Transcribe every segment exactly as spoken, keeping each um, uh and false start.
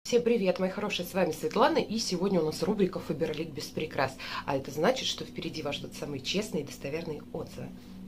Всем привет, мои хорошие, с вами Светлана, и сегодня у нас рубрика Фаберлик без прикрас, а это значит, что впереди вас ждут самые честные и достоверные отзывы.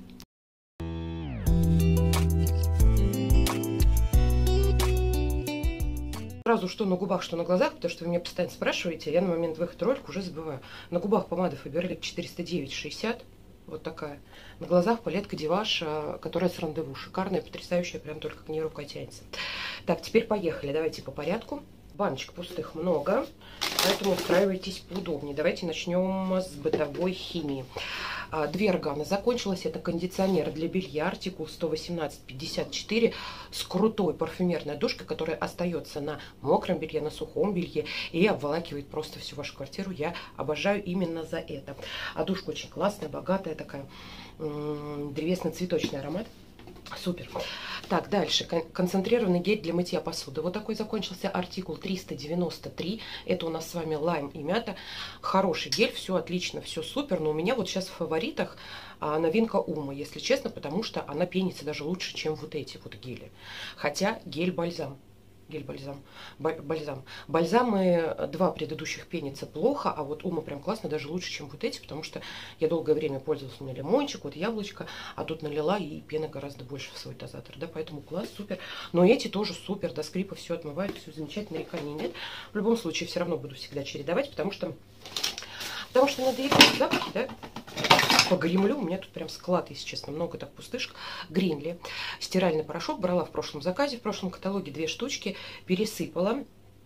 Сразу что на губах, что на глазах, потому что вы меня постоянно спрашиваете, я на момент выхода ролика уже забываю. На губах помада Фаберлик четыреста девять шестьдесят, вот такая. На глазах палетка Диваш, которая с рандеву, шикарная, потрясающая, прям только к ней рука тянется. Так, теперь поехали, давайте по порядку. Баночек пустых много, поэтому устраивайтесь поудобнее. Давайте начнем с бытовой химии. Две органы закончилось. Это кондиционер для белья, артикул сто восемнадцать пятьдесят четыре, с крутой парфюмерной душкой, которая остается на мокром белье, на сухом белье и обволакивает просто всю вашу квартиру. Я обожаю именно за это. А душка очень классная, богатая такая, древесно-цветочный аромат. Супер. Так, дальше. Концентрированный гель для мытья посуды. Вот такой закончился, артикул триста девяносто три. Это у нас с вами лайм и мята. Хороший гель, все отлично, все супер. Но у меня вот сейчас в фаворитах новинка Ума, если честно, потому что она пенится даже лучше, чем вот эти вот гели. Хотя гель-бальзам. Гель-бальзам. Бальзам. Бальзамы два предыдущих пенится плохо, а вот Ума прям классно, даже лучше, чем вот эти, потому что я долгое время пользовалась, у меня лимончик, вот яблочко, а тут налила, и пена гораздо больше в свой дозатор, да, поэтому класс, супер. Но эти тоже супер, до скрипа все отмывают, все замечательно, нареканий нет. В любом случае, все равно буду всегда чередовать, потому что, потому что надо играть запахи, да. По гремлю, у меня тут прям склад, если честно, много так пустышек. Гринли. Стиральный порошок брала в прошлом заказе, в прошлом каталоге две штучки, пересыпала.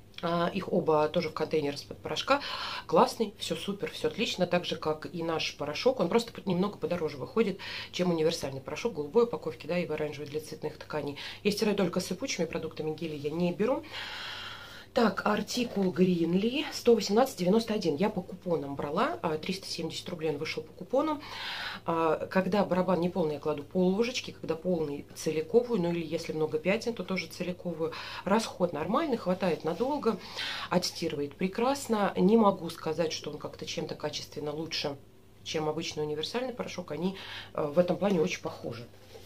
Их оба тоже в контейнер из-под порошка. Классный, все супер, все отлично. Так же, как и наш порошок. Он просто немного подороже выходит, чем универсальный порошок. Голубой упаковки, да, и в оранжевой для цветных тканей. Я стираю только сыпучими продуктами, гели я не беру. Так, артикул Гринли сто восемнадцать девяносто один. Я по купонам брала, триста семьдесят рублей он вышел по купону. Когда барабан не полный, я кладу пол ложечки, когда полный целиковую, ну или если много пятен, то тоже целиковую. Расход нормальный, хватает надолго, отстирывает прекрасно. Не могу сказать, что он как-то чем-то качественно лучше, чем обычный универсальный порошок. Они в этом плане очень похожи.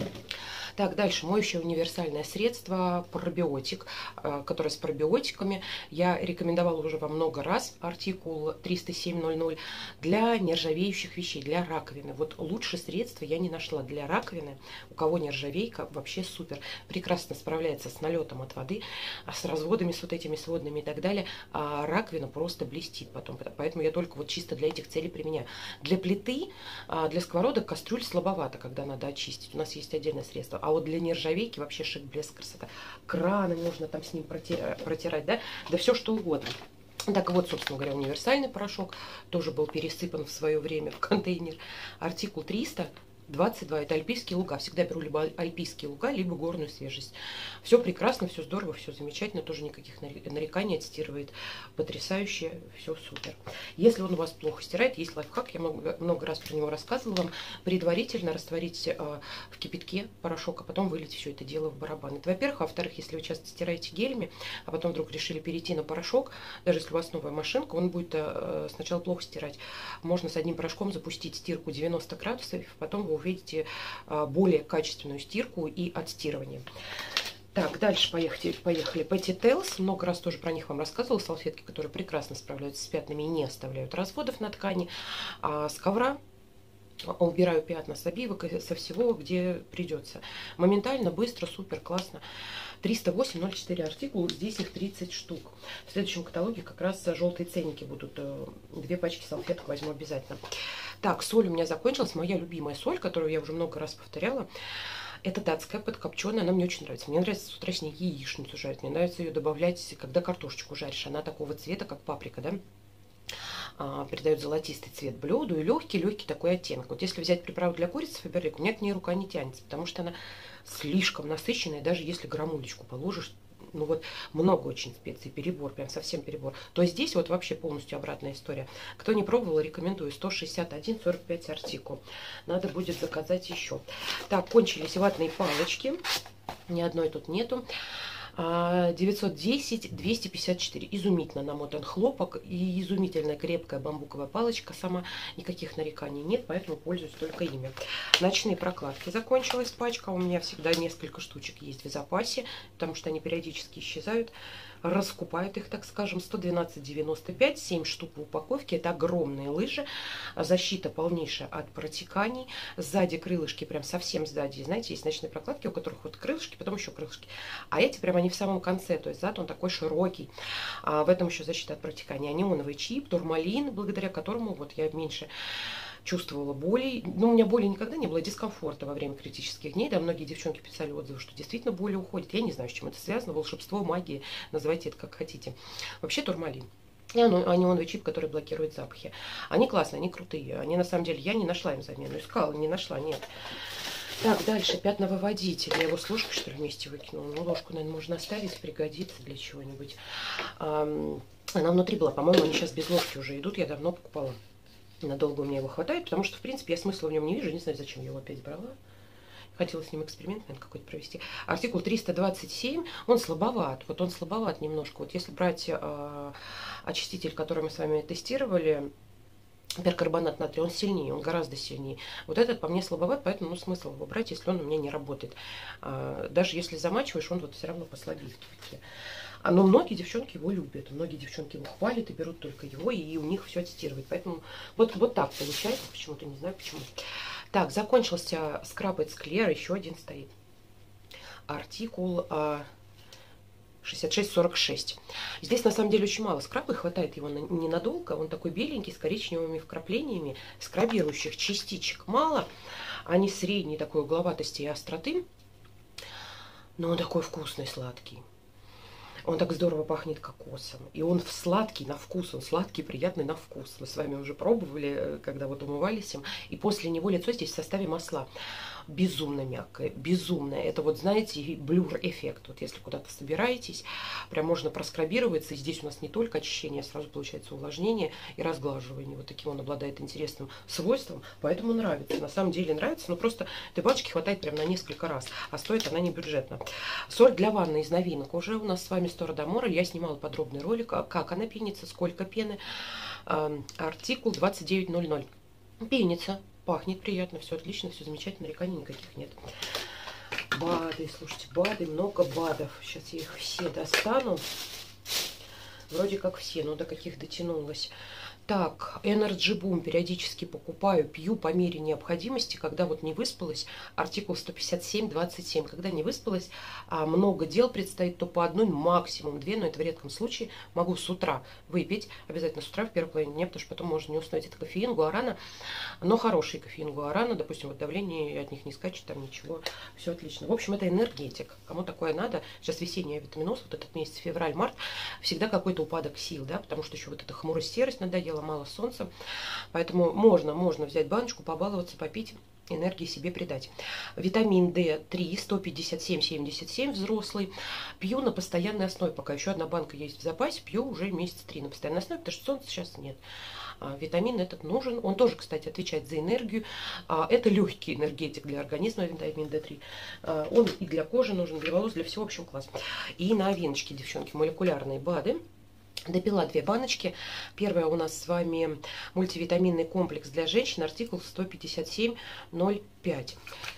Так, дальше моющее универсальное средство пробиотик, которое с пробиотиками. Я рекомендовала уже во много раз, артикул триста семь ноль ноль, для нержавеющих вещей, для раковины. Вот лучше средства я не нашла для раковины. У кого нержавейка, вообще супер. Прекрасно справляется с налетом от воды, с разводами, с вот этими сводными и так далее. А раковина просто блестит потом. Поэтому я только вот чисто для этих целей применяю. Для плиты, для сковородок, кастрюль слабовато, когда надо очистить. У нас есть отдельное средство. А вот для нержавейки вообще шик, блеск, красота. Краны можно там с ним протирать, протирать, да? Да все что угодно. Так вот, собственно говоря, универсальный порошок тоже был пересыпан в свое время в контейнер. Артикул триста двадцать два. Это альпийские луга. Всегда беру либо альпийские луга, либо горную свежесть. Все прекрасно, все здорово, все замечательно. Тоже никаких нареканий, отстирывает потрясающе. Все супер. Если он у вас плохо стирает, есть лайфхак. Я много, много раз про него рассказывала вам. Предварительно растворить э, в кипятке порошок, а потом вылить все это дело в барабан. Это во-первых. А во-вторых, если вы часто стираете гелями, а потом вдруг решили перейти на порошок, даже если у вас новая машинка, он будет э, сначала плохо стирать. Можно с одним порошком запустить стирку девяносто градусов, потом вы увидите более качественную стирку и отстирывание. Так, дальше поехали. поехали. Petty Tales. Много раз тоже про них вам рассказывала. Салфетки, которые прекрасно справляются с пятнами и не оставляют разводов на ткани. А с ковра убираю пятна с обивок и со всего, где придется. Моментально, быстро, супер, классно. триста восемь ноль четыре артикул, здесь их тридцать штук. В следующем каталоге как раз желтые ценники будут. Две пачки салфеток возьму обязательно. Так, соль у меня закончилась. Моя любимая соль, которую я уже много раз повторяла. Это датская, подкопченая, она мне очень нравится. Мне нравится с утра с ней яичницу жарить. Мне нравится ее добавлять, когда картошечку жаришь. Она такого цвета, как паприка, да? А, придает золотистый цвет блюду и легкий-легкий такой оттенок. Вот если взять приправу для курицы Фаберлик, у меня к ней рука не тянется, потому что она слишком насыщенная, даже если грамулечку положишь, ну вот много очень специй, перебор, прям совсем перебор, то здесь вот вообще полностью обратная история. Кто не пробовал, рекомендую. Сто шестьдесят один сорок пять артикул. Надо будет заказать еще. Так, кончились ватные палочки. Ни одной тут нету. девятьсот десять двести пятьдесят четыре. Изумительно намотан хлопок и изумительная крепкая бамбуковая палочка сама. Никаких нареканий нет, поэтому пользуюсь только ими. Ночные прокладки закончилась пачка. У меня всегда несколько штучек есть в запасе, потому что они периодически исчезают. раскупают их, так скажем, сто двенадцать девяносто пять, семь штук в упаковке. Это огромные лыжи, защита полнейшая от протеканий. Сзади крылышки, прям совсем сзади. Знаете, есть ночные прокладки, у которых вот крылышки, потом еще крылышки. А эти прям они в самом конце, то есть зад он такой широкий. А в этом еще защита от протекания. Неоновый чип, турмалин, благодаря которому вот я меньше чувствовала боли. Но у меня боли никогда не было, дискомфорта во время критических дней. Да, многие девчонки писали отзывы, что действительно боли уходят. Я не знаю, с чем это связано. Волшебство, магия, называйте это как хотите. Вообще турмалин. И анионовый чип, который блокирует запахи. Они классные, они крутые. Они на самом деле, я не нашла им замену. Искала, не нашла, нет. Так, дальше пятновыводитель. Я его с ложкой, что ли, вместе выкинула. Ну, ложку, наверное, можно оставить, пригодится для чего-нибудь. Она внутри была, по-моему, они сейчас без ложки уже идут. Я давно покупала. Надолго у меня его хватает, потому что, в принципе, я смысла в нем не вижу. Не знаю, зачем я его опять брала. Хотела с ним эксперимент, наверное, какой-то провести. Артикул триста двадцать семь, он слабоват. Вот он слабоват немножко. Вот если брать э, очиститель, который мы с вами тестировали, перкарбонат натрия, он сильнее, он гораздо сильнее. Вот этот по мне слабоват, поэтому ну, смысл его брать, если он у меня не работает. Э, даже если замачиваешь, он вот все равно послабее в кипятке. Но многие девчонки его любят, многие девчонки его хвалят и берут только его, и у них все аттестировать. Поэтому вот, вот так получается, почему-то не знаю почему. Так, закончился скраб It's Clear, еще один стоит. Артикул а, шестьдесят шесть сорок шесть. Здесь на самом деле очень мало скраба, хватает его на, ненадолго. Он такой беленький, с коричневыми вкраплениями, скрабирующих частичек мало. Они средней такой угловатости и остроты, но он такой вкусный, сладкий. Он так здорово пахнет кокосом. И он сладкий на вкус, он сладкий, приятный на вкус. Мы с вами уже пробовали, когда вот умывались им. И после него лицо здесь в составе масла. Безумно мягкое, безумное. Это вот, знаете, блюр-эффект. Вот если куда-то собираетесь, прям можно проскрабироваться. И здесь у нас не только очищение, а сразу получается увлажнение и разглаживание. Вот таким он обладает интересным свойством, поэтому нравится. На самом деле нравится, но просто этой баночки хватает прям на несколько раз. А стоит она не бюджетно. Соль для ванны из новинок. Уже у нас с вами Стора Дамора. Я снимала подробный ролик, как она пенится, сколько пены. Артикул двадцать девять ноль ноль. Пенится. Пахнет приятно, все отлично, все замечательно, нареканий никаких нет. БАДы, слушайте, БАДы, много БАДов. Сейчас я их все достану. Вроде как все, но до каких дотянулась. Так, Energy Boom периодически покупаю, пью по мере необходимости, когда вот не выспалась, артикул сто пятьдесят семь двадцать семь, когда не выспалась, а много дел предстоит, то по одной, максимум две, но это в редком случае, могу с утра выпить, обязательно с утра в первой половине дня, потому что потом можно не уснуть. Это кофеин, гуарана, но хороший кофеин, гуарана, допустим, вот давление от них не скачет, там ничего, все отлично. В общем, это энергетик, кому такое надо, сейчас весенний витаминоз, вот этот месяц, февраль-март, всегда какой-то упадок сил, да, потому что еще вот эта хмурость, серость надоела, мало солнца, поэтому можно, можно взять баночку, побаловаться, попить, энергии себе придать. Витамин дэ три, сто пятьдесят семь семьдесят семь, взрослый. Пью на постоянной основе, пока еще одна банка есть в запасе, пью уже месяца три на постоянной основе, потому что солнца сейчас нет. А, витамин этот нужен, он тоже, кстати, отвечает за энергию. А, это легкий энергетик для организма, витамин дэ три. А, он и для кожи нужен, для волос, для всего, в общем, класс. И новиночки, девчонки, молекулярные БАДы. Допила две баночки. Первая у нас с вами мультивитаминный комплекс для женщин, артикул сто пятьдесят семь ноль пять.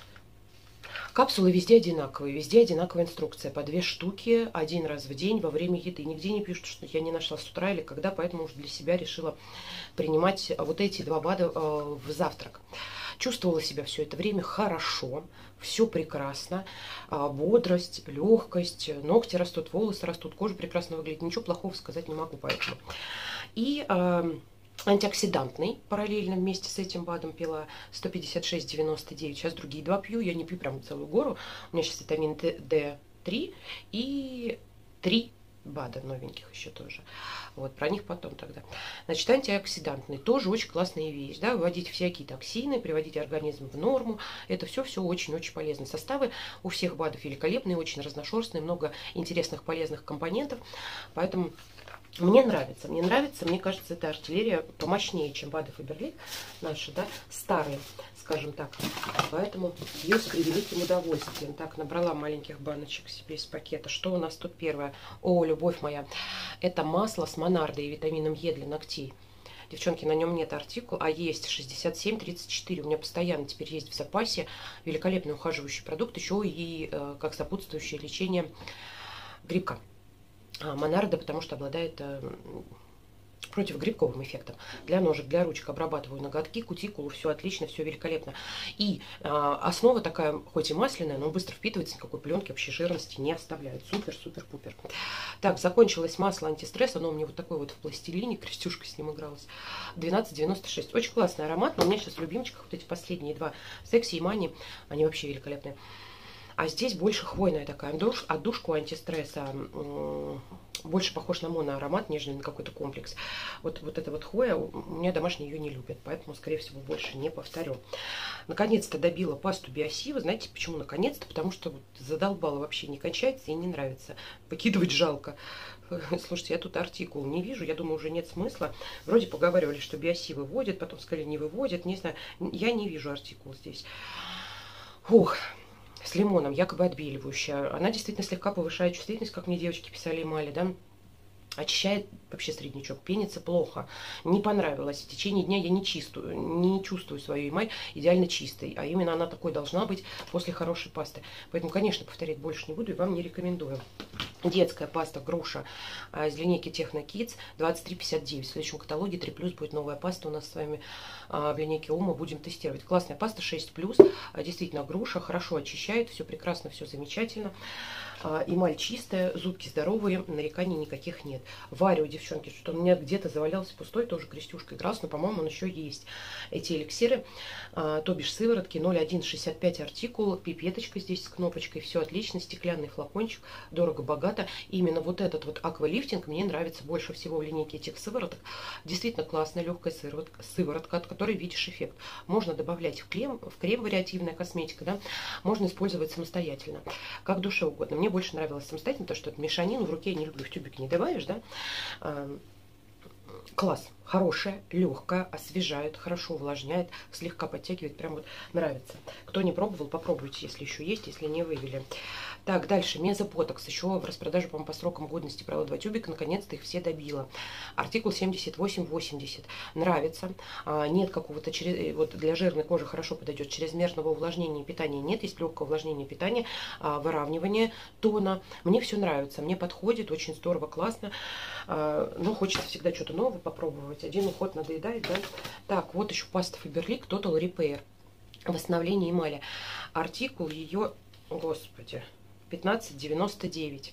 Капсулы везде одинаковые, везде одинаковая инструкция. По две штуки один раз в день во время еды. Нигде не пишут, что я не нашла с утра или когда, поэтому уже для себя решила принимать вот эти два БАДа э, в завтрак. Чувствовала себя все это время хорошо, все прекрасно, бодрость, легкость, ногти растут, волосы растут, кожа прекрасно выглядит, ничего плохого сказать не могу поэтому. И э, антиоксидантный параллельно вместе с этим БАДом пила сто пятьдесят шесть девяносто девять, сейчас другие два пью, я не пью прям целую гору, у меня сейчас витамин дэ три и три БАДа новеньких еще тоже. Вот, про них потом тогда. Значит, антиоксидантный тоже очень классная вещь, да, выводить всякие токсины, приводить организм в норму, это все-все очень-очень полезно. Составы у всех БАДов великолепные, очень разношерстные, много интересных полезных компонентов, поэтому мне нравится, мне нравится, мне кажется, эта артиллерия помощнее, чем БАДы Фаберлик наши, да, старые, скажем так. Поэтому ее с превеликим удовольствием. Так, набрала маленьких баночек себе из пакета. Что у нас тут первое? О, любовь моя. Это масло с монардой и витамином Е для ногтей. Девчонки, на нем нет артикул, а есть шестьдесят семь тридцать четыре. У меня постоянно теперь есть в запасе великолепный ухаживающий продукт, еще и э, как сопутствующее лечение грибка. А, Монардо, потому что обладает э, противогрибковым эффектом. Для ножек, для ручек обрабатываю ноготки, кутикулу, все отлично, все великолепно. И э, основа такая, хоть и масляная, но быстро впитывается, никакой пленки, вообще жирности не оставляет. Супер, супер, пупер. Так, закончилось масло антистресс, оно у меня вот такое вот в пластилине, Крестюшка с ним игралась. двенадцать девяносто шесть. Очень классный аромат, но у меня сейчас в любимчиках вот эти последние два, Секси и Мани, они вообще великолепные. А здесь больше хвойная такая отдушка антистресса, больше похож на моноаромат, нежели на какой-то комплекс. Вот, вот эта вот хвоя, у меня домашние ее не любят, поэтому, скорее всего, больше не повторю. Наконец-то добила пасту Биосива. Знаете, почему наконец-то? Потому что вот задолбала, вообще не кончается и не нравится. Выкидывать жалко. Слушайте, я тут артикул не вижу, я думаю, уже нет смысла. Вроде поговаривали, что Биосив выводит, потом сказали, не выводит, не знаю. Я не вижу артикул здесь. Ух. С лимоном, якобы отбеливающая. Она действительно слегка повышает чувствительность, как мне девочки писали эмали, да. Очищает вообще среднячок, пенится плохо. Не понравилось. В течение дня я не чистую, не чувствую свою эмаль идеально чистой. А именно она такой должна быть после хорошей пасты. Поэтому, конечно, повторять больше не буду и вам не рекомендую. Детская паста груша а, из линейки Techno Kids двадцать три пятьдесят девять. В следующем каталоге три плюс будет новая паста у нас с вами а, в линейке Ума. Будем тестировать. Классная паста шесть плюс. А, действительно груша, хорошо очищает. Все прекрасно, все замечательно. А, эмаль чистая, зубки здоровые, нареканий никаких нет. Варю, девчонки, что у меня где-то завалялся пустой, тоже Крестюшка игрался, но, по-моему, он еще есть. Эти эликсиры, а, то бишь сыворотки, ноль один шестьдесят пять артикул, пипеточка здесь с кнопочкой, все отлично, стеклянный флакончик, дорого-богато. Именно вот этот вот аквалифтинг мне нравится больше всего в линейке этих сывороток. Действительно классная легкая сыворотка, сыворотка, от которой видишь эффект. Можно добавлять в крем, в крем вариативная косметика, да, можно использовать самостоятельно, как душе угодно. Мне больше нравилось самостоятельно, потому что это мешанину в руке я не люблю, в тюбик не добавишь, да. Класс, хорошая, легкая, освежает, хорошо увлажняет, слегка подтягивает, прям вот нравится. Кто не пробовал, попробуйте, если еще есть, если не вывели. Так, дальше, мезоботокс, еще в распродаже, по-моему, по срокам годности брала два тюбика, наконец-то их все добила. Артикул семьдесят восемь восемьдесят, нравится, а, нет какого-то, вот для жирной кожи хорошо подойдет, чрезмерного увлажнения и питания нет, есть легкое увлажнение питания, а, выравнивание тона, мне все нравится, мне подходит, очень здорово, классно, а, но хочется всегда что-то новое попробовать, один уход надоедает, да. Так, вот еще паста Faberlic Total Repair, восстановление эмали, артикул ее, господи, пятнадцать девяносто девять.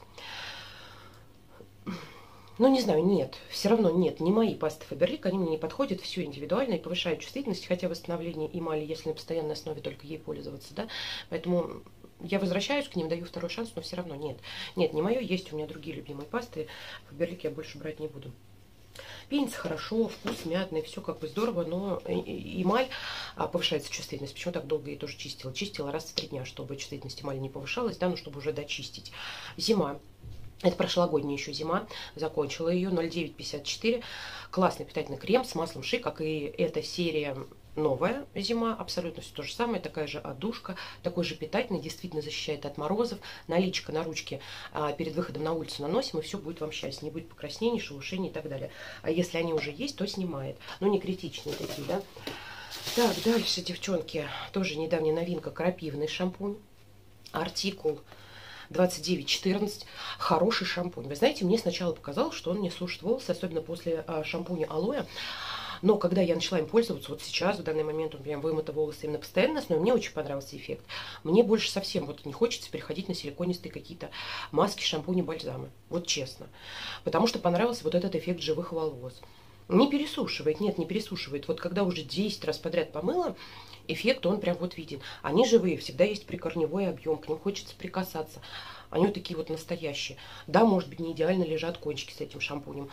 Ну, не знаю, нет, все равно нет, не мои пасты Faberlic, они мне не подходят, все индивидуально и повышают чувствительность, хотя восстановление эмали, если на постоянной основе только ей пользоваться, да, поэтому я возвращаюсь к ним, даю второй шанс, но все равно нет. Нет, не мое, есть у меня другие любимые пасты, Faberlic я больше брать не буду. Пенится хорошо, вкус мятный, все как бы здорово, но эмаль повышается чувствительность. Почему так долго я тоже чистила? Чистила раз в три дня, чтобы чувствительность эмали не повышалась, да, ну чтобы уже дочистить. Зима. Это прошлогодняя еще зима, закончила ее, ноль девять пятьдесят четыре. Классный питательный крем с маслом ши, как и эта серия новая зима, абсолютно все то же самое, такая же отдушка, такой же питательный, действительно защищает от морозов. Наличка на ручке а, перед выходом на улицу наносим, и все будет вам счастье, не будет покраснений, шелушений и так далее. А если они уже есть, то снимает, но не критичные такие, да. Так, дальше, девчонки, тоже недавняя новинка, крапивный шампунь, артикул двадцать девять четырнадцать, хороший шампунь. Вы знаете, мне сначала показалось, что он не сушит волосы, особенно после а, шампуня алоэ. Но когда я начала им пользоваться, вот сейчас, в данный момент, он прям вымыто волосы именно постоянно, но мне очень понравился эффект. Мне больше совсем вот не хочется переходить на силиконистые какие-то маски, шампуни, бальзамы. Вот честно. Потому что понравился вот этот эффект живых волос. Не пересушивает, нет, не пересушивает. Вот когда уже десять раз подряд помыла, эффект он прям вот виден. Они живые, всегда есть прикорневой объем, к ним хочется прикасаться. Они вот такие вот настоящие. Да, может быть, не идеально лежат кончики с этим шампунем.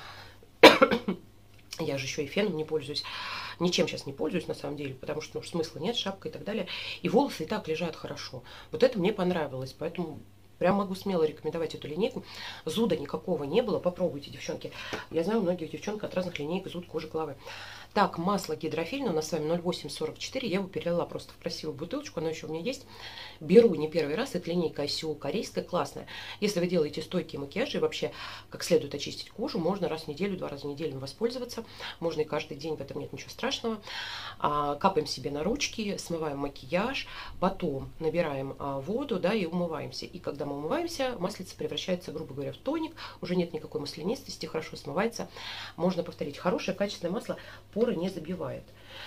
Я же еще и феном не пользуюсь. Ничем сейчас не пользуюсь, на самом деле, потому что ну, смысла нет, шапка и так далее. И волосы и так лежат хорошо. Вот это мне понравилось, поэтому прям могу смело рекомендовать эту линейку. Зуда никакого не было, попробуйте, девчонки. Я знаю, у многих девчонок от разных линеек зуд кожи головы. Так, масло гидрофильное у нас с вами ноль восемь сорок четыре. Я его перелила просто в красивую бутылочку, оно еще у меня есть. Беру не первый раз, это линейка ай си о корейская, классная. Если вы делаете стойкие макияжи и вообще как следует очистить кожу, можно раз в неделю, два раза в неделю им воспользоваться. Можно и каждый день, в этом нет ничего страшного. А, капаем себе на ручки, смываем макияж, потом набираем а, воду, да, и умываемся. И когда мы умываемся, маслица превращается, грубо говоря, в тоник, уже нет никакой маслянистости, хорошо смывается. Можно повторить, хорошее качественное масло поры не забивает.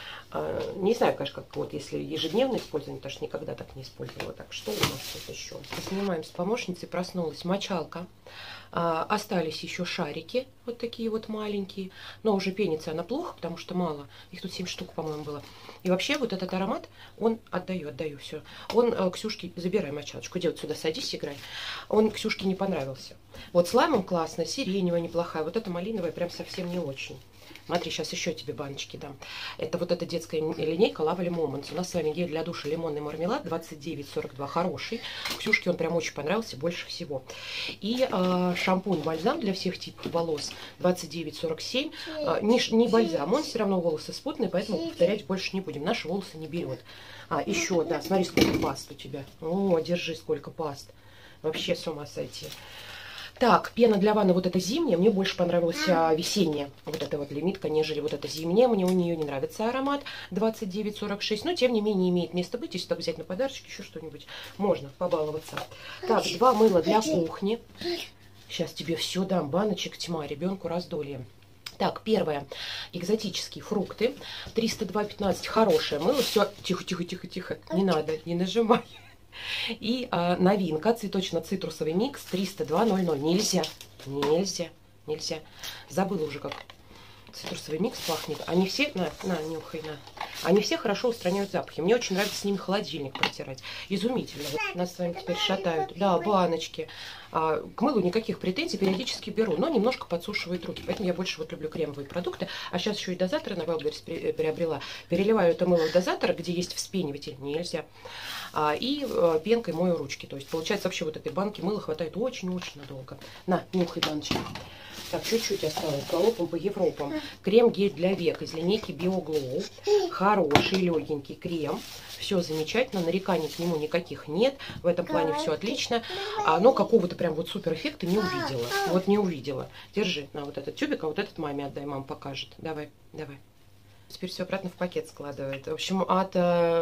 Не знаю, конечно, как вот если ежедневное использование, потому что никогда так не использовала. Так, что у нас тут еще? Снимаем с помощницей, проснулась мочалка. А, остались еще шарики, вот такие вот маленькие. Но уже пенится она плохо, потому что мало. Их тут семь штук, по-моему, было. И вообще вот этот аромат, он, отдаю, отдаю, все. Он э, Ксюшке, забирай мочалочку, девать сюда, садись, играй. Он Ксюшке не понравился. Вот с лаймом классно, сиреневая неплохая. Вот эта малиновая прям совсем не очень. Смотри, сейчас еще тебе баночки дам. Это вот эта детская линейка Lovely Moments. У нас с вами гель для душа лимонный мармелад двадцать девять сорок два, хороший. Ксюшке он прям очень понравился больше всего. И э, шампунь-бальзам для всех типов волос двадцать девять сорок семь. Э, не, не бальзам, он все равно волосы спутные, поэтому повторять больше не будем. Наши волосы не берет. А, еще, да, смотри, сколько паст у тебя. О, держи, сколько паст. Вообще с ума сойти. Так, пена для ванны вот эта зимняя, мне больше понравилась а, весенняя, вот эта вот лимитка, нежели вот эта зимняя. Мне у нее не нравится аромат двадцать девять сорок шесть, но тем не менее имеет место быть. Если так взять на подарочек, еще что-нибудь, можно побаловаться. Так, два мыла для кухни. Сейчас тебе все дам, баночек тьма, ребенку раздолье. Так, первое, экзотические фрукты, триста два пятнадцать, хорошее мыло, все, тихо, тихо, тихо, тихо, не надо, не нажимай. И а, новинка, цветочно-цитрусовый микс триста два ноль ноль. Нельзя, нельзя, нельзя. Забыла уже, как цитрусовый микс пахнет. Они все, на, на, нюхай, на. Они все хорошо устраняют запахи. Мне очень нравится с ними холодильник протирать. Изумительно. Вот нас с вами теперь шатают. Да, баночки. А, к мылу никаких претензий, периодически беру, но немножко подсушивает руки. Поэтому я больше вот люблю кремовые продукты. А сейчас еще и дозатор на Wildberries приобрела. Переливаю это мыло в дозатор, где есть вспениватель. Нельзя. А, и а, пенкой мою ручки. То есть получается вообще вот этой банки мыла хватает очень-очень надолго. На, нюхай, баночки. Так, чуть-чуть осталось. Галопом по Европам. Крем-гель для век из линейки BioGlow. Хороший, легенький крем. Все замечательно. Нареканий к нему никаких нет. В этом плане все отлично. А, но какого-то прям вот супер эффекта не увидела. Вот не увидела. Держи на вот этот тюбик, а вот этот маме отдай. Мама покажет. Давай, давай. Теперь все обратно в пакет складывает. В общем, от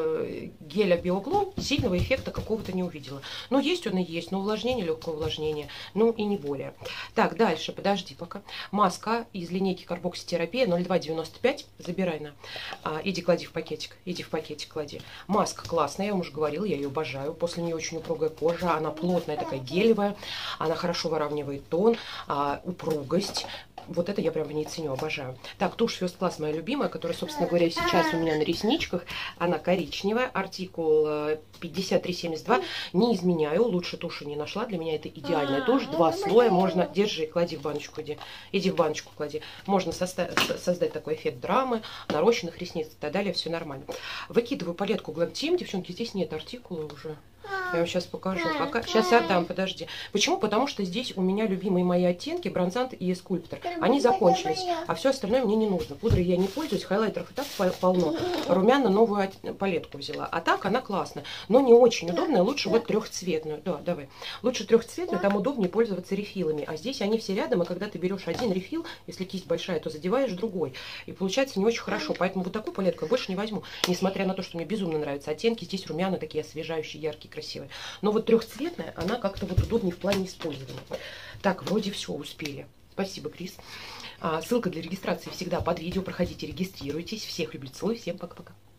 э, геля BioGlow сильного эффекта какого-то не увидела. Ну, есть он и есть, но увлажнение, легкое увлажнение, ну и не более. Так, дальше, подожди пока. Маска из линейки Карбокситерапия ноль два девяносто пять. Забирай на. А, иди клади в пакетик, иди в пакетик клади. Маска классная, я вам уже говорила, я ее обожаю. После нее очень упругая кожа, она плотная, такая гелевая, она хорошо выравнивает тон, а, упругость. Вот это я прям в ней ценю, обожаю. Так, тушь First Class моя любимая, которая, собственно говоря, сейчас у меня на ресничках. Она коричневая, артикул пятьдесят три семьдесят два. Не изменяю, лучше туши не нашла. Для меня это идеальная тушь. Два слоя можно. Держи, клади в баночку, иди. Иди в баночку, клади. Можно создать такой эффект драмы, нарощенных ресниц и так далее. Все нормально. Выкидываю палетку Glam Team. Девчонки, здесь нет артикула уже. Я вам сейчас покажу. Пока. Сейчас отдам, подожди. Почему? Потому что здесь у меня любимые мои оттенки, бронзант и скульптор. Они закончились, а все остальное мне не нужно. Пудрой я не пользуюсь, хайлайтеров и так полно. Румяна новую палетку взяла. А так она классная, но не очень удобная. Лучше вот трехцветную. Да, давай. Лучше трехцветную, там удобнее пользоваться рефилами. А здесь они все рядом, и когда ты берешь один рефил, если кисть большая, то задеваешь другой. И получается не очень хорошо. Поэтому вот такую палетку я больше не возьму. Несмотря на то, что мне безумно нравятся оттенки. Здесь румяна такие освежающие, яркие, красивые. Но вот трехцветная, она как-то вот удобнее в плане использования. Так, вроде все успели. Спасибо, Крис. А, ссылка для регистрации всегда под видео. Проходите, регистрируйтесь. Всех люблю, целую. Всем пока-пока.